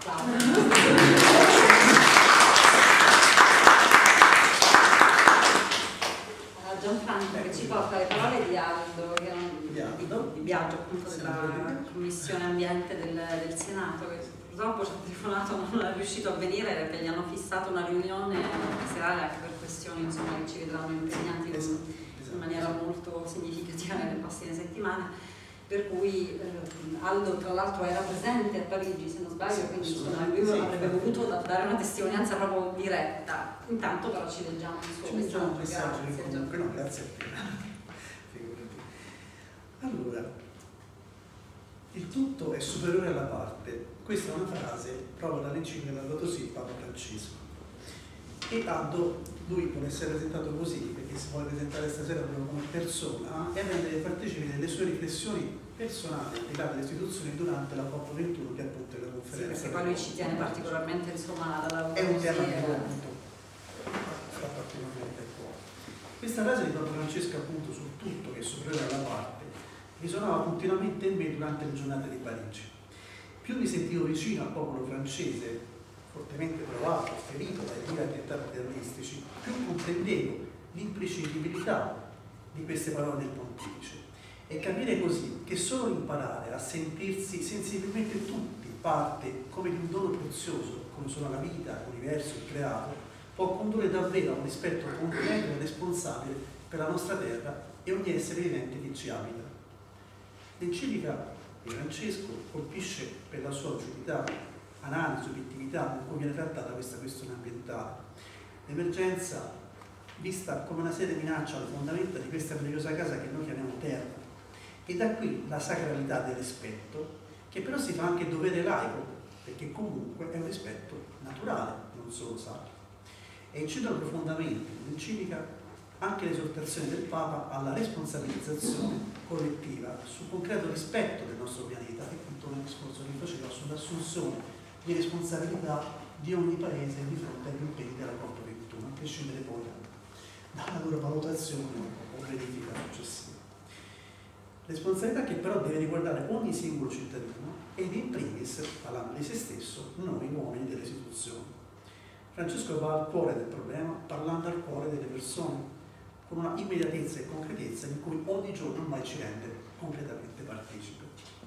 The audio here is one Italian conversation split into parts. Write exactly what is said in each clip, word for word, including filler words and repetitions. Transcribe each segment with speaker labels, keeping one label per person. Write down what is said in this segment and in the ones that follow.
Speaker 1: Gianfranco che ci porta le parole di Aldo, che non, di, di Biagio appunto della Commissione Ambiente del, del Senato, che purtroppo ci ha telefonato, non è riuscito a venire perché gli hanno fissato una riunione serale anche per questioni insomma, che ci vedranno impegnati in maniera molto significativa nelle prossime settimane. Per cui eh, Aldo tra l'altro era presente a Parigi se non sbaglio, quindi insomma, lui sì, avrebbe voluto dare una testimonianza proprio diretta. Intanto però ci leggiamo il suo messaggio.
Speaker 2: messaggio grazie, comunque, no, grazie a te. Allora, il tutto è superiore alla parte. Questa è una frase proprio dall'enciclica Laudato Si Papa Francesco. E Aldo, lui vuole essere presentato così, perché si vuole presentare stasera proprio come persona e rendere partecipi delle sue riflessioni personali legate alle istituzioni durante la COP ventuno, che è appunto la conferenza.
Speaker 1: Sì, perché poi lui ci tiene particolarmente insomma alla
Speaker 2: è un tema che appunto sta particolarmente a cuore. Questa frase di Papa Francesco appunto sul tutto che è superiore alla parte risuonava continuamente in me durante le giornate di Parigi. Più mi sentivo vicino al popolo francese, fortemente provato, ferito dai vivi attentati terroristici, più comprendevo l'imprescindibilità di queste parole del Pontefice e capire così che solo imparare a sentirsi sensibilmente tutti parte come di un dono prezioso, come sono la vita, l'universo, il creato, può condurre davvero a un rispetto concreto e responsabile per la nostra terra e ogni essere vivente che ci abita. L'enciclica di Francesco colpisce per la sua lucidità, analisi, obiettività con cui viene trattata questa questione ambientale. L'emergenza vista come una seria minaccia alle fondamenta di questa meravigliosa casa che noi chiamiamo terra. E da qui la sacralità del rispetto, che però si fa anche dovere laico, perché comunque è un rispetto naturale, non solo sacro. E incidono profondamente nell'enciclica anche l'esortazione del Papa alla responsabilizzazione collettiva sul concreto rispetto del nostro pianeta e appunto nel discorso che faceva sull'assunzione di responsabilità di ogni paese di fronte agli impegni della COP ventuno, a prescindere poi dalla loro valutazione o verifica successiva. Responsabilità che però deve riguardare ogni singolo cittadino ed in primis, parlando di se stesso, noi uomini delle istituzioni. Francesco va al cuore del problema, parlando al cuore delle persone, con una immediatezza e concretezza in cui ogni giorno ormai ci rende completamente partecipi.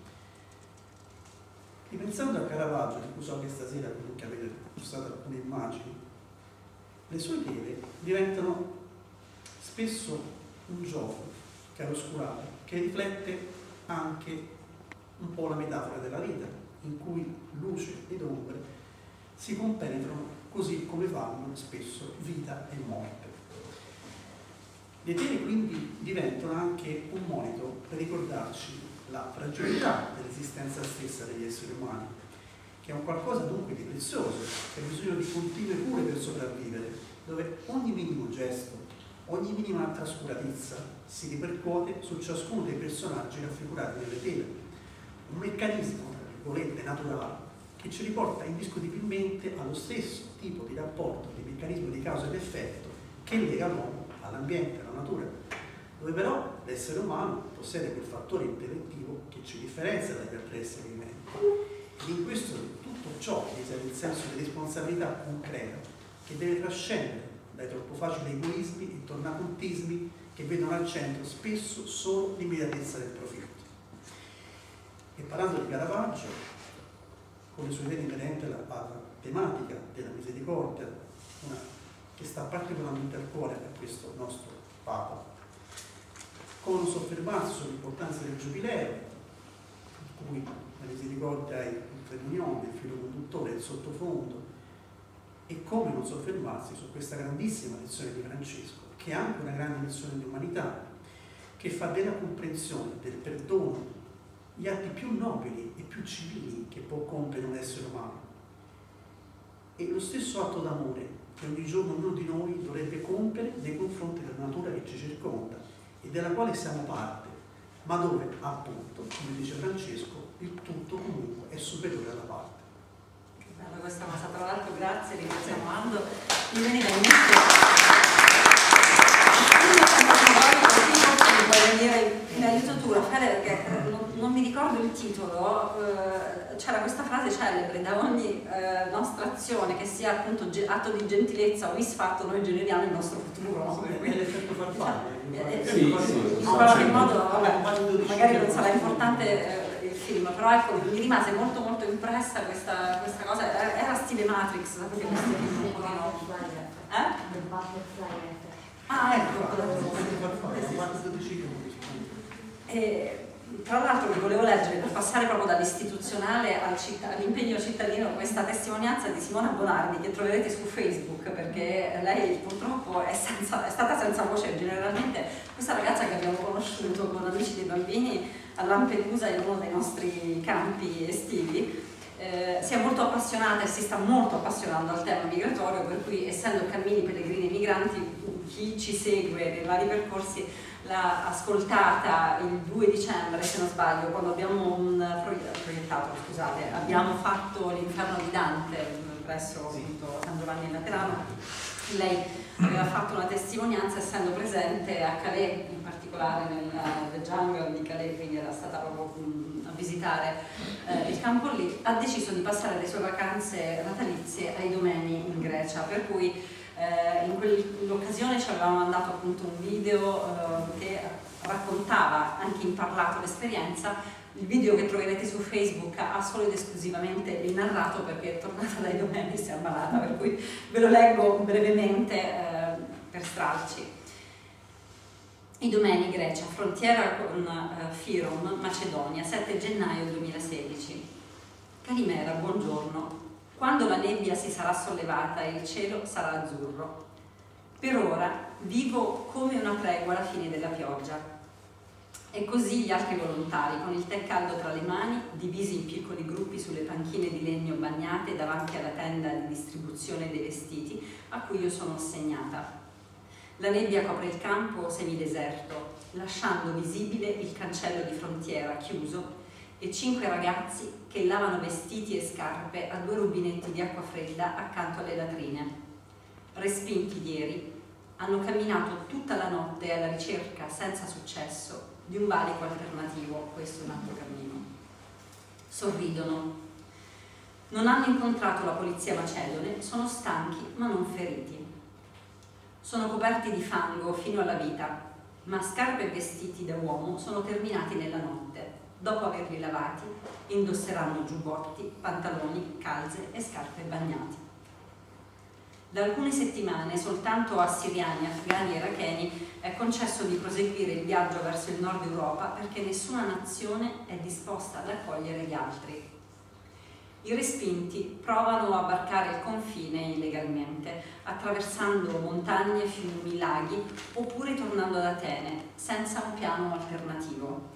Speaker 2: Ripensando a Caravaggio, di cui so che stasera comunque avete usato alcune immagini, le sue tele diventano spesso un gioco chiaroscurato che riflette anche un po' la metafora della vita, in cui luce ed ombre si compenetrano così come fanno spesso vita e morte. Le tele quindi diventano anche un monito per ricordarci la fragilità dell'esistenza stessa degli esseri umani, che è un qualcosa dunque di prezioso, che ha bisogno di continue cure per sopravvivere, dove ogni minimo gesto, ogni minima trascuratezza si ripercuote su ciascuno dei personaggi raffigurati nelle tele. Un meccanismo, tra virgolette, naturale, che ci riporta indiscutibilmente allo stesso tipo di rapporto, di meccanismo di causa ed effetto che lega l'uomo all'ambiente, alla natura, dove però l'essere umano possiede quel fattore intellettivo che ci differenzia dagli altri esseri viventi. Ed in questo tutto ciò risiede il senso di responsabilità concreta che deve trascendere dai troppo facili egoismi e tornacontismi che vedono al centro spesso solo l'immediatezza del profitto. E parlando di Caravaggio, con le sue idee inerenti alla, alla tematica della misericordia, una, che sta particolarmente al cuore a questo nostro Papa, come non soffermarsi sull'importanza del Giubileo, in cui la misericordia è il treunione, il filo conduttore, il sottofondo, e come non soffermarsi su questa grandissima lezione di Francesco, che è anche una grande lezione di umanità, che fa della comprensione, del perdono, gli atti più nobili e più civili che può compiere un essere umano. E lo stesso atto d'amore che ogni giorno ognuno di noi dovrebbe compiere nei confronti della natura che ci circonda e della quale siamo parte, ma dove, appunto, come dice Francesco, il tutto comunque è superiore alla parte.
Speaker 1: Che bella questa cosa, tra l'altro grazie, ringraziamo Aldo di venire a inizio. Puoi venire in aiuto tu, Raffaele, perché non, non mi ricordo il titolo eh, c'era questa frase celebre: da ogni eh, nostra azione, che sia appunto atto di gentilezza o misfatto, noi generiamo il nostro futuro. No?
Speaker 2: È l'effetto farfalle.
Speaker 1: Eh,
Speaker 3: sì,
Speaker 1: sì,
Speaker 3: sì,
Speaker 1: in qualche modo, vabbè, magari non sarà importante eh, il film, però ecco, mi rimase molto molto impressa questa, questa cosa. Era, era stile Matrix, sapete, questi film un pochino. Eh? Ah, ecco. E, tra l'altro vi volevo leggere, per passare proprio dall'istituzionale al citt- all'impegno cittadino, questa testimonianza di Simona Bonardi che troverete su Facebook, perché lei purtroppo è, senza, è stata senza voce. Generalmente questa ragazza che abbiamo conosciuto con Amici dei Bambini a Lampedusa, in uno dei nostri campi estivi, eh, si è molto appassionata e si sta molto appassionando al tema migratorio, per cui, essendo Cammini Pellegrini e Migranti, chi ci segue nei vari percorsi l'ha ascoltata il due dicembre, se non sbaglio, quando abbiamo un proiettato, scusate, abbiamo fatto l'Inferno di Dante presso appunto San Giovanni in Laterano. Lei aveva fatto una testimonianza essendo presente a Calais, in particolare nel The Jungle di Calais, quindi era stata proprio um, a visitare eh, il campo lì. Ha deciso di passare le sue vacanze natalizie ai Domeni in Grecia, per cui Eh, in quell'occasione ci avevamo mandato appunto un video eh, che raccontava anche in parlato l'esperienza. Il video che troverete su Facebook ha solo ed esclusivamente il narrato, perché è tornata dai Domeni, si è ammalata, per cui ve lo leggo brevemente eh, per stralci. I Domeni, Grecia, frontiera con eh, Firom, Macedonia, sette gennaio duemilasedici. Calimera, buongiorno. Quando la nebbia si sarà sollevata e il cielo sarà azzurro. Per ora vivo come una tregua alla fine della pioggia. E così gli altri volontari, con il tè caldo tra le mani, divisi in piccoli gruppi sulle panchine di legno bagnate davanti alla tenda di distribuzione dei vestiti a cui io sono assegnata. La nebbia copre il campo semideserto, lasciando visibile il cancello di frontiera chiuso e cinque ragazzi che lavano vestiti e scarpe a due rubinetti di acqua fredda accanto alle latrine. Respinti ieri, hanno camminato tutta la notte alla ricerca, senza successo, di un valico alternativo. Questo è un altro cammino. Sorridono. Non hanno incontrato la polizia macedone, sono stanchi ma non feriti. Sono coperti di fango fino alla vita, ma scarpe e vestiti da uomo sono terminati nella notte. Dopo averli lavati, indosseranno giubbotti, pantaloni, calze e scarpe bagnate. Da alcune settimane soltanto a siriani, afghani e iracheni è concesso di proseguire il viaggio verso il nord Europa, perché nessuna nazione è disposta ad accogliere gli altri. I respinti provano a varcare il confine illegalmente, attraversando montagne, fiumi, laghi, oppure tornando ad Atene, senza un piano alternativo.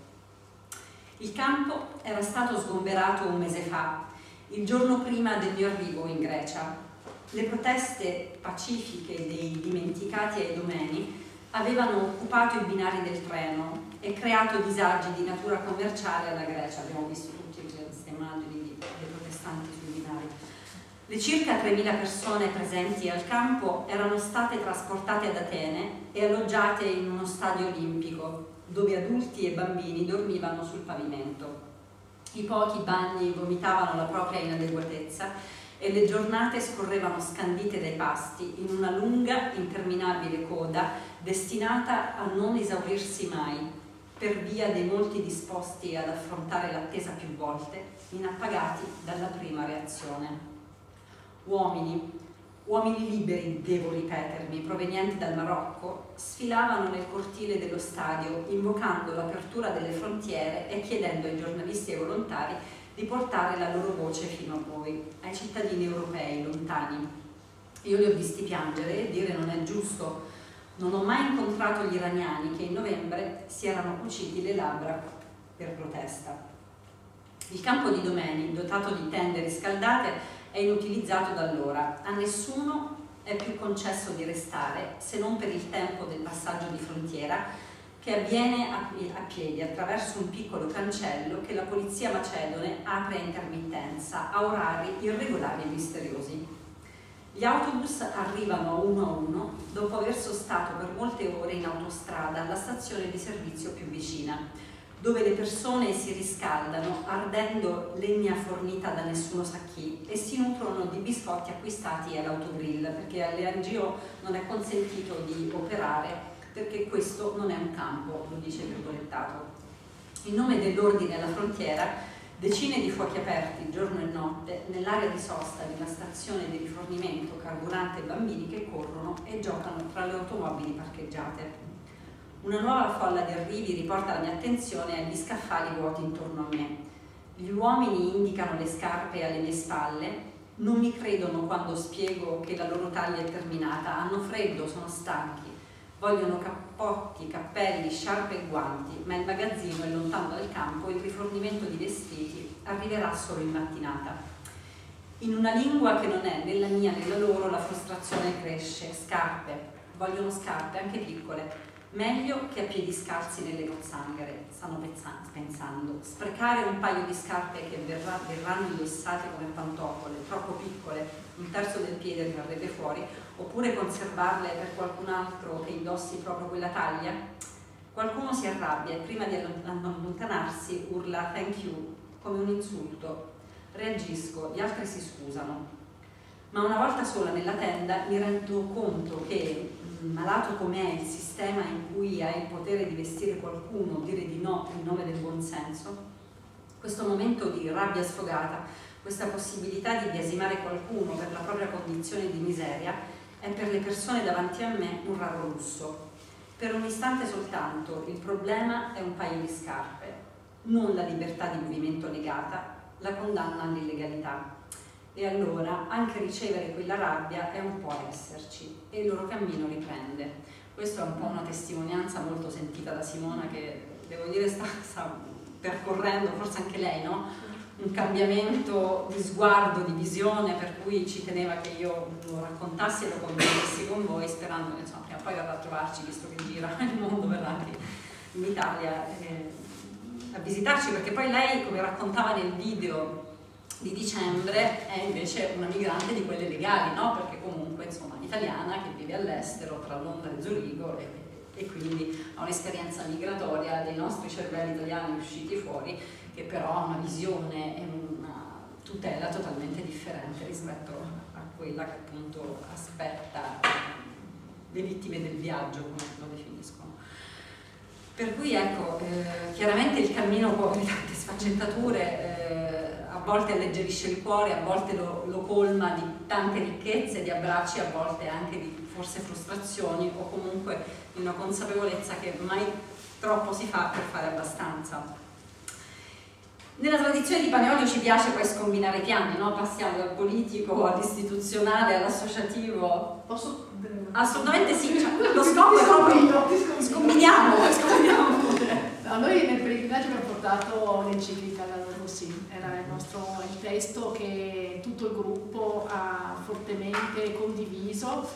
Speaker 1: Il campo era stato sgomberato un mese fa, il giorno prima del mio arrivo in Grecia. Le proteste pacifiche dei dimenticati ai Domeni avevano occupato i binari del treno e creato disagi di natura commerciale alla Grecia. Abbiamo visto tutte queste immagini dei protestanti sui binari. Le circa tremila persone presenti al campo erano state trasportate ad Atene e alloggiate in uno stadio olimpico, dove adulti e bambini dormivano sul pavimento. I pochi bagni vomitavano la propria inadeguatezza e le giornate scorrevano scandite dai pasti in una lunga, interminabile coda destinata a non esaurirsi mai, per via dei molti disposti ad affrontare l'attesa più volte, inappagati dalla prima reazione. Uomini, Uomini liberi, devo ripetermi, provenienti dal Marocco, sfilavano nel cortile dello stadio, invocando l'apertura delle frontiere e chiedendo ai giornalisti e ai volontari di portare la loro voce fino a voi, ai cittadini europei lontani. Io li ho visti piangere e dire: non è giusto. Non ho mai incontrato gli iraniani che in novembre si erano cuciti le labbra per protesta. Il campo di Domeni, dotato di tende riscaldate, è inutilizzato da allora. A nessuno è più concesso di restare, se non per il tempo del passaggio di frontiera, che avviene a piedi attraverso un piccolo cancello che la polizia macedone apre a intermittenza, a orari irregolari e misteriosi. Gli autobus arrivano uno a uno dopo aver sostato per molte ore in autostrada alla stazione di servizio più vicina, dove le persone si riscaldano ardendo legna fornita da nessuno sa chi e si nutrono di biscotti acquistati all'autogrill, perché alle N G O non è consentito di operare perché questo non è un campo, lo dice virgolettato. In nome dell'ordine alla frontiera, decine di fuochi aperti giorno e notte nell'area di sosta di una stazione di rifornimento, carburante e bambini che corrono e giocano tra le automobili parcheggiate. Una nuova folla di arrivi riporta la mia attenzione agli scaffali vuoti intorno a me. Gli uomini indicano le scarpe alle mie spalle, non mi credono quando spiego che la loro taglia è terminata, hanno freddo, sono stanchi, vogliono cappotti, cappelli, sciarpe e guanti, ma il magazzino è lontano dal campo e il rifornimento di vestiti arriverà solo in mattinata. In una lingua che non è né la mia né la loro, la frustrazione cresce. Scarpe, vogliono scarpe, anche piccole. Meglio che a piedi scalzi nelle pozzanghere, stanno pensando. Sprecare un paio di scarpe che verrà, verranno indossate come pantofole, troppo piccole, un terzo del piede rimarrebbe fuori, oppure conservarle per qualcun altro che indossi proprio quella taglia? Qualcuno si arrabbia e prima di allontanarsi urla thank you come un insulto. Reagisco, gli altri si scusano. Ma una volta sola nella tenda mi rendo conto che, malato com'è il sistema in cui hai il potere di vestire qualcuno, dire di no in nome del buonsenso, questo momento di rabbia sfogata, questa possibilità di biasimare qualcuno per la propria condizione di miseria, è per le persone davanti a me un raro lusso. Per un istante soltanto il problema è un paio di scarpe, non la libertà di movimento negata, la condanna all'illegalità. E allora anche ricevere quella rabbia è un po' esserci e il loro cammino riprende. Questa è un po' una testimonianza molto sentita da Simona, che devo dire sta, sta percorrendo, forse anche lei, no? Un cambiamento di sguardo, di visione, per cui ci teneva che io lo raccontassi e lo condividessi con voi, sperando che insomma, prima o poi verrà a trovarci, visto che gira il mondo, verrà anche in Italia eh, a visitarci, perché poi lei, come raccontava nel video di dicembre, è invece una migrante di quelle legali, no? Perché comunque insomma italiana che vive all'estero tra Londra e Zurigo e, e quindi ha un'esperienza migratoria dei nostri cervelli italiani usciti fuori, che però ha una visione e una tutela totalmente differente rispetto a quella che appunto aspetta le vittime del viaggio, come lo definiscono. Per cui ecco, eh, chiaramente il cammino può avere tante sfaccettature, eh, a volte alleggerisce il cuore, a volte lo, lo colma di tante ricchezze, di abbracci, a volte anche di forse frustrazioni o comunque di una consapevolezza che mai troppo si fa per fare abbastanza. Nella tradizione di Paneolio ci piace poi scombinare i piani, no? Passiamo dal politico all'istituzionale, all'associativo.
Speaker 3: Posso?
Speaker 1: Assolutamente sì, cioè, lo scopo è proprio scombiniamo, scombiniamo.
Speaker 3: No, noi nel pellegrinaggio abbiamo portato l'enciclica Laudato Si, era il nostro il testo che tutto il gruppo ha fortemente condiviso,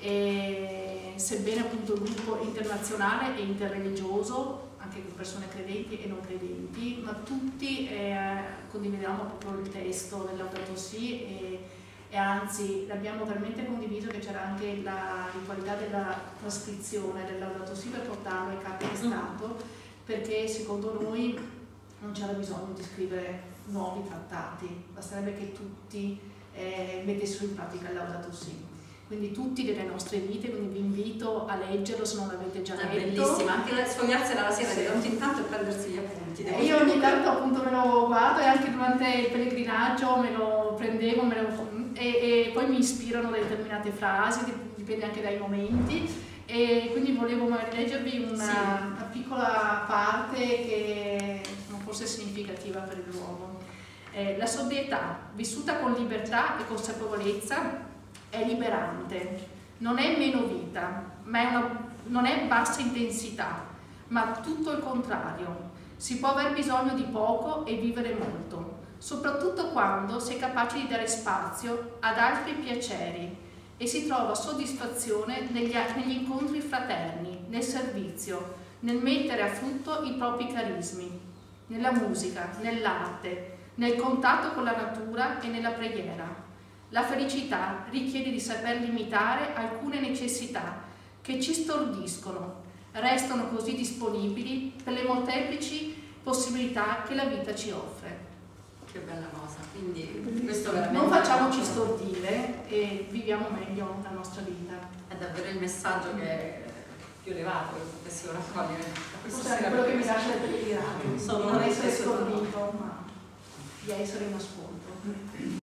Speaker 3: e sebbene appunto il gruppo internazionale e interreligioso, anche con persone credenti e non credenti, ma tutti eh, condividiamo proprio il testo del Laudato Si, e, e anzi l'abbiamo talmente condiviso che c'era anche la ritualità della trascrizione del Laudato Si per portarlo ai capi di Stato, perché secondo noi non c'era bisogno di scrivere nuovi trattati, basterebbe che tutti eh, mettessero in pratica il Laudato Si. Quindi tutti delle nostre vite, quindi vi invito a leggerlo se non l'avete già letto. È
Speaker 1: bellissima, anche sfogliarsela la sera, sì, di tanto in tanto e prendersi gli appunti.
Speaker 3: E io ogni tanto appunto me lo guardo, e anche durante il pellegrinaggio me lo prendevo, me lo, e, e poi mi ispirano determinate frasi, dipende anche dai momenti, e quindi volevo magari leggervi una, sì. una piccola parte che forse è significativa per il luogo. Eh, la sobrietà, vissuta con libertà e consapevolezza, è liberante, non è meno vita, ma è una, non è bassa intensità, ma tutto il contrario. Si può aver bisogno di poco e vivere molto, soprattutto quando si è capaci di dare spazio ad altri piaceri e si trova soddisfazione negli, negli incontri fraterni, nel servizio, nel mettere a frutto i propri carismi, nella musica, nell'arte, nel contatto con la natura e nella preghiera. La felicità richiede di saper limitare alcune necessità che ci stordiscono, restano così disponibili per le molteplici possibilità che la vita ci offre.
Speaker 1: Che bella cosa, quindi questo veramente...
Speaker 3: Non facciamoci stordire e viviamo meglio la nostra vita.
Speaker 1: È davvero il messaggio che è più elevato che potessimo raccogliere da questa
Speaker 3: Forse è
Speaker 1: sera.
Speaker 3: quello che mi lascia il pellegrinaggio,
Speaker 1: Sono
Speaker 3: non essere
Speaker 1: impressionata.
Speaker 3: stordito, ma di essere in ascolto.